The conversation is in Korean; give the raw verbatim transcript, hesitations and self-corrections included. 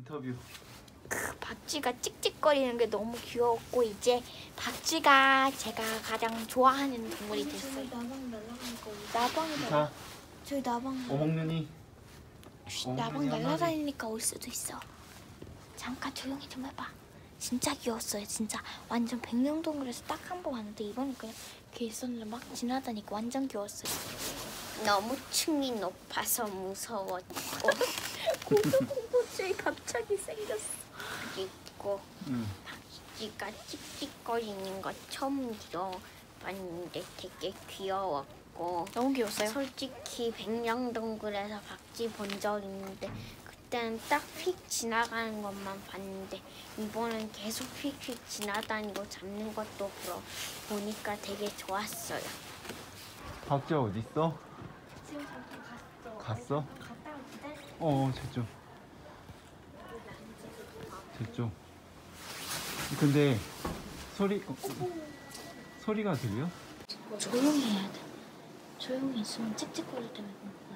인터뷰. 그 박쥐가 찍찍거리는 게 너무 귀여웠고 이제 박쥐가 제가 가장 좋아하는 동물이 됐어요. 나방 날아가니까 나방이 자, 날 저희 나방 오목눈이. 나방 날아다니니까 올 수도 있어. 잠깐 조용히 좀 해봐. 진짜 귀여웠어요. 진짜 완전 백령동굴에서 딱 한 번 왔는데 이번에 그냥 걔 있었는데 막 지나다니까 완전 귀여웠어요. 너무 층이 높아서 무서웠고 고소공포증이 갑자기 생겼어. 그리고 응. 박쥐가 찍찍거리는 거 처음 봤는데 되게 귀여웠고 너무 귀여웠어요. 솔직히 백령동굴에서 박쥐 본 적 있는데 그때는 딱 휙 지나가는 것만 봤는데 이번엔 계속 휙휙 지나다니고 잡는 것도 보러 보니까 되게 좋았어요. 박쥐 어디 있어? 지금 잠깐 갔어. 갔어? 갔다가 기다려. 어, 저쪽. 저쪽. 근데 소리 어, 소리가 들려? 조용히 해야 돼. 조용히 있으면 찍찍거릴 때문에.